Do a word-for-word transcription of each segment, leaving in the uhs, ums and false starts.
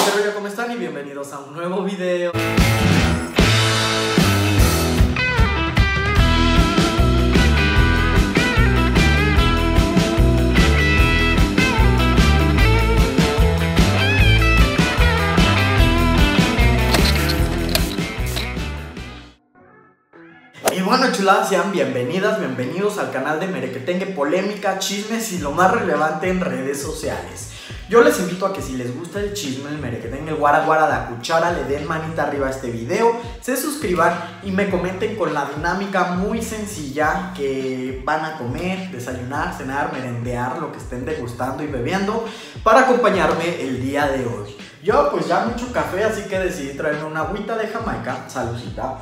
Hola, ¿cómo están? Y bienvenidos a un nuevo video. Y bueno, chuladas, sean bienvenidas, bienvenidos al canal de Merequetengue, polémica, chismes y lo más relevante en redes sociales. Yo les invito a que si les gusta el chisme, el merequetengue, el guara guara, la cuchara, le den manita arriba a este video, se suscriban y me comenten con la dinámica muy sencilla que van a comer, desayunar, cenar, merendear, lo que estén degustando y bebiendo para acompañarme el día de hoy. Yo pues ya mucho café, así que decidí traerme una agüita de Jamaica. Saludcita.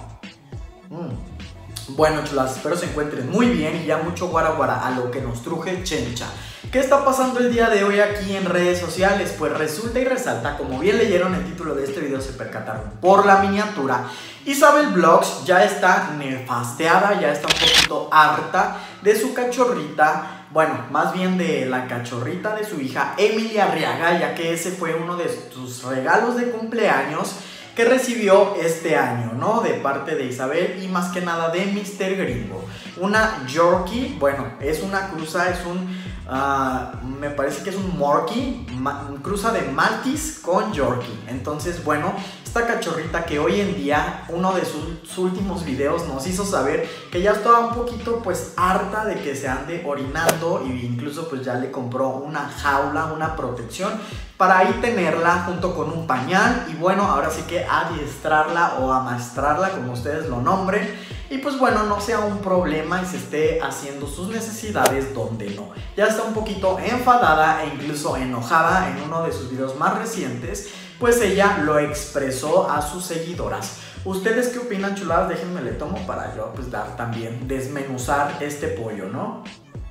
Mm. Bueno, chulas, espero se encuentren muy bien y ya mucho guara guara a lo que nos truje Chencha. ¿Qué está pasando el día de hoy aquí en redes sociales? Pues resulta y resalta, como bien leyeron el título de este video, se percataron por la miniatura, Isabel Vlogs ya está nefasteada, ya está un poquito harta de su cachorrita. Bueno, más bien de la cachorrita de su hija Emily Arriaga, ya que ese fue uno de sus regalos de cumpleaños que recibió este año, ¿no? De parte de Isabel y más que nada de mister Gringo. Una Yorkie, bueno, es una cruza, es un... Uh, me parece que es un Morkie, cruza de Maltese con Yorkie. Entonces, bueno, esta cachorrita que hoy en día, uno de sus, sus últimos videos nos hizo saber que ya estaba un poquito pues harta de que se ande orinando, e incluso pues ya le compró una jaula, una protección para ahí tenerla junto con un pañal y bueno, ahora sí que adiestrarla o amaestrarla, como ustedes lo nombren, y pues bueno, no sea un problema y se esté haciendo sus necesidades donde no. Ya está un poquito enfadada e incluso enojada. En uno de sus videos más recientes, pues ella lo expresó a sus seguidoras. ¿Ustedes qué opinan, chuladas? Déjenme le tomo para yo pues dar también, desmenuzar este pollo, ¿no?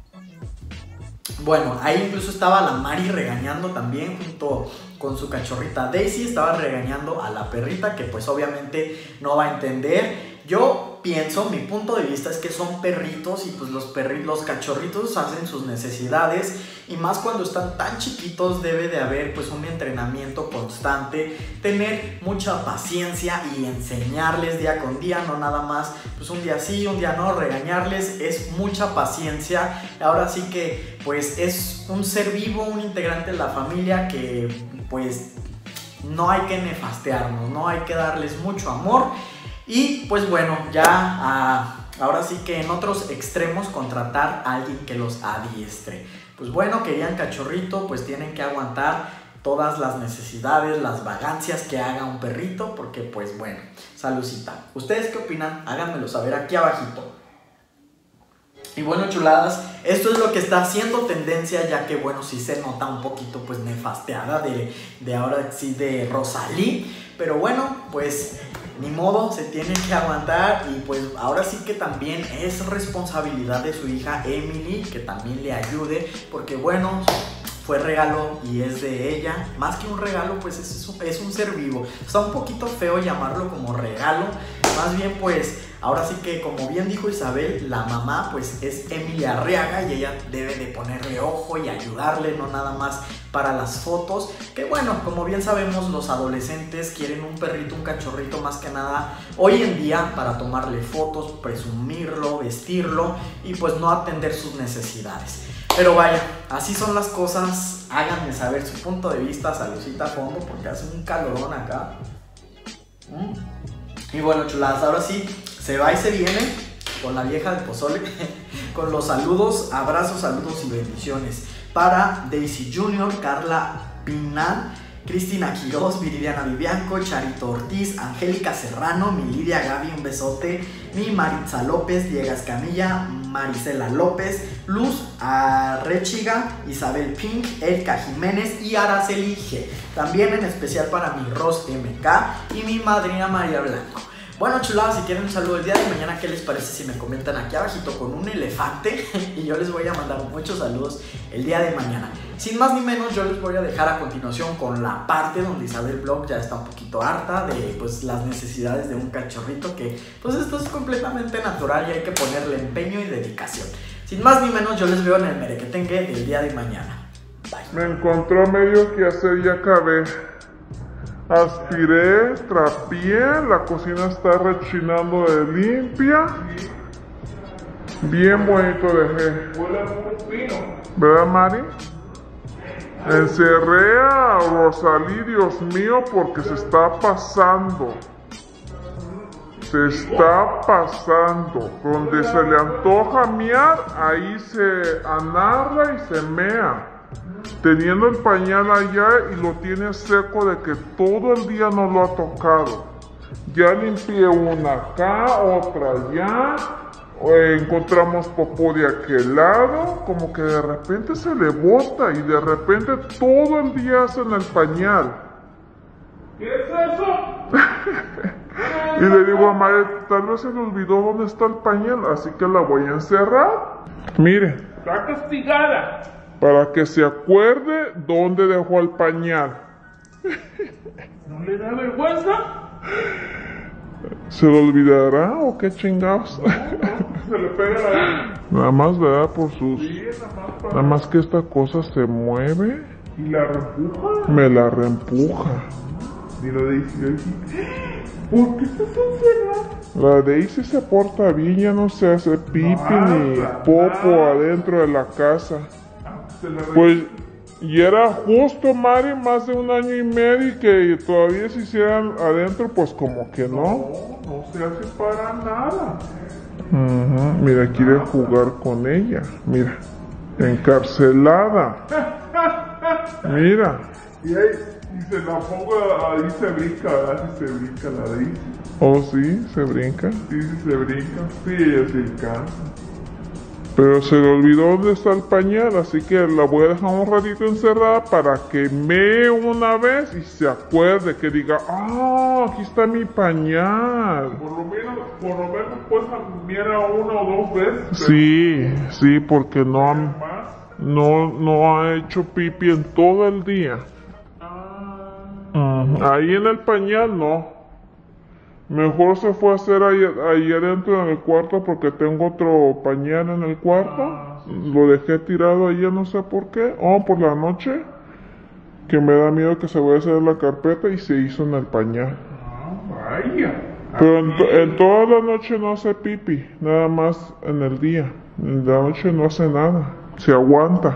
Bueno, ahí incluso estaba la Mari regañando también junto con su cachorrita Daisy. Estaba regañando a la perrita que pues obviamente no va a entender. Yo pienso, mi punto de vista es que son perritos y pues los perritos, los cachorritos hacen sus necesidades y más cuando están tan chiquitos debe de haber pues un entrenamiento constante, tener mucha paciencia y enseñarles día con día, no nada más pues un día sí, un día no, regañarles, es mucha paciencia. Ahora sí que pues es un ser vivo, un integrante de la familia que pues no hay que nefastearnos, no hay que darles mucho amor. Y pues bueno, ya uh, ahora sí que en otros extremos contratar a alguien que los adiestre. Pues bueno, querían cachorrito, pues tienen que aguantar todas las necesidades, las vagancias que haga un perrito, porque pues bueno, saludcita. ¿Ustedes qué opinan? Háganmelo saber aquí abajito. Y bueno, chuladas, esto es lo que está haciendo tendencia, ya que bueno, sí se nota un poquito pues nefasteada de, de ahora sí de Rosalí. Pero bueno, pues ni modo, se tiene que aguantar y pues ahora sí que también es responsabilidad de su hija Emily que también le ayude, porque bueno, fue regalo y es de ella. Más que un regalo, pues es, es un ser vivo. Está un poquito feo llamarlo como regalo, más bien pues ahora sí que como bien dijo Isabel, la mamá pues es Emily Arriaga y ella debe de ponerle ojo y ayudarle, no nada más para las fotos, que bueno, como bien sabemos los adolescentes quieren un perrito, un cachorrito más que nada hoy en día para tomarle fotos, presumirlo, vestirlo y pues no atender sus necesidades. Pero vaya, así son las cosas, háganme saber su punto de vista, saludcita a fondo porque hace un calorón acá. ¿Mm? Y bueno, chuladas, ahora sí, se va y se viene con la vieja del pozole, con los saludos, abrazos, saludos y bendiciones para Daisy Junior, Carla Pinal, Cristina Quiroz, Viridiana Vivianco, Charito Ortiz, Angélica Serrano, mi Lidia Gaby, un besote, mi Maritza López, Diego Escamilla, Marisela López, Luz Arrechiga, Isabel Pink, Erika Jiménez y Araceli G. También en especial para mi Ros M K y mi madrina María Blanco. Bueno, chuladas, si quieren un saludo el día de mañana, ¿qué les parece si me comentan aquí abajito con un elefante? Y yo les voy a mandar muchos saludos el día de mañana. Sin más ni menos, yo les voy a dejar a continuación con la parte donde Isabel Vlog ya está un poquito harta de pues las necesidades de un cachorrito, que pues esto es completamente natural y hay que ponerle empeño y dedicación. Sin más ni menos, yo les veo en el merequetengue del día de mañana. Bye. Me encontró medio que hacer y acabé. aspiré, trapié, la cocina está rechinando de limpia. Bien bonito dejé. Huele muy fino. ¿Verdad, Mari? Encerré a Rosalí, Dios mío, porque se está pasando. Se está pasando. Donde se le antoja mear, ahí se anarra y se mea. Teniendo el pañal allá y lo tiene seco de que todo el día no lo ha tocado. Ya limpié una acá, otra allá. Encontramos popó de aquel lado. Como que de repente se le bota y de repente todo el día hace en el pañal. ¿Qué es eso? Y le digo a Mari, tal vez se le olvidó dónde está el pañal, así que la voy a encerrar. Mire. Está castigada. Para que se acuerde dónde dejó el pañal. ¿No le da vergüenza? ¿Se lo olvidará o qué chingados? No, no, se le pega la... Nada más, ¿verdad? Por sus... Sí, nada más para... Nada más que esta cosa se mueve. ¿Y la reempuja? Me la reempuja. Y lo dice, ¿por qué estás encerrado? La Daisy se porta bien, ya no se hace pipi Ah, ni claro. popo adentro de la casa. Se le re- Pues, y era justo, Mari, más de un año y medio y que todavía se hicieran adentro, pues como que no. No, no se hace para nada. Ujú, mira, quiere jugar con ella. Mira, encarcelada. Mira. Y ahí, y se la pongo, ahí se brinca, ¿verdad? Sí se brinca la de ahí. Oh, sí, se brinca. Sí, sí se brinca. Sí, ella se encanta. Pero se le olvidó dónde está el pañal, así que la voy a dejar un ratito encerrada para que mee una vez y se acuerde, que diga, ah, aquí está mi pañal. Por lo menos, por lo menos puedes cambiar a una o dos veces. Sí, sí, porque no ha, Más. no, no ha hecho pipi en todo el día. Ah, Ujú, ahí en el pañal no. Mejor se fue a hacer ahí, ahí adentro en el cuarto porque tengo otro pañal en el cuarto. Ah, sí. Lo dejé tirado ahí, no sé por qué. Oh, por la noche. Que me da miedo que se vaya a hacer la carpeta y se hizo en el pañal. ah, vaya. Pero en, to- Aquí- en toda la noche no hace pipi, nada más en el día. En la noche no hace nada, se aguanta.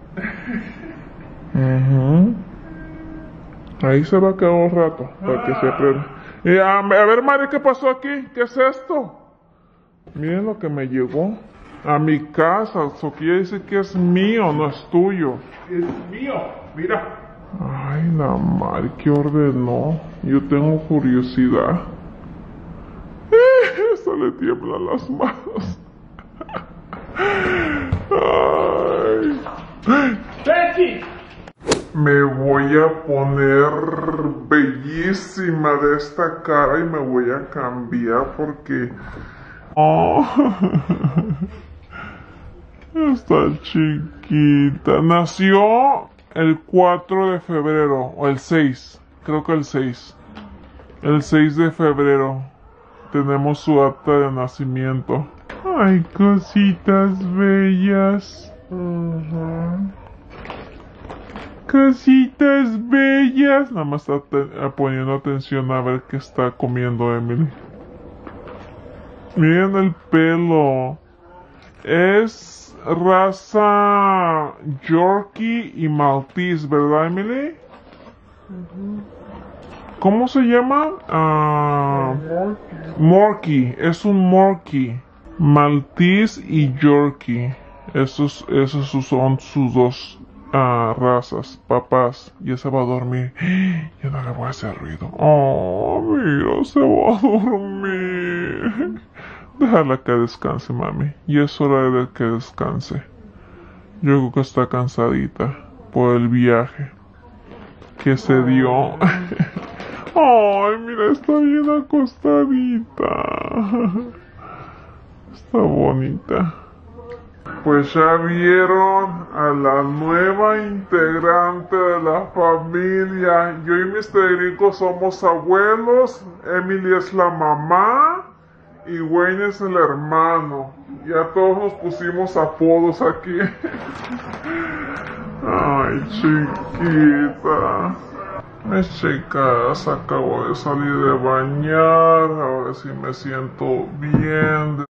Ujú. Ahí se va a quedar un rato para que se aprenda. Y, a, a ver, Mari, ¿qué pasó aquí? ¿Qué es esto? Miren lo que me llegó a mi casa. Eso quiere decir que es mío, no es tuyo. Es mío, mira. Ay, la Mari, ¿qué ordenó? Yo tengo curiosidad. Eso le tiemblan las manos. Ay. ¡Becky! Me voy a poner bellísima de esta cara y me voy a cambiar porque... Oh. Está chiquita. Nació el cuatro de febrero, o el seis, creo que el seis. El seis de febrero tenemos su acta de nacimiento. Ay, cositas bellas. Ujú. Cositas bellas. Nada más está te- poniendo atención a ver qué está comiendo Emily. Miren el pelo. Es raza Yorkie y Maltese, ¿verdad, Emily? ¿Cómo se llama? Ah, Morkie. Es un Morkie. Maltese y Yorkie. Esos, esos son sus dos ah, razas. Papás. Ya se va a dormir. Ya no le voy a hacer ruido. Oh, mira, se va a dormir. Déjala que descanse, mami. Y es hora de que descanse. Yo creo que está cansadita por el viaje que se dio. Ay, mira, está bien acostadita. Está bonita. Pues ya vieron a la nueva integrante de la familia. Yo y mister Gringo somos abuelos. Emily es la mamá. Y Wayne es el hermano. Ya todos nos pusimos apodos aquí. Ay, chiquita. Mis chicas, acabo de salir de bañar, ahora sí me siento bien.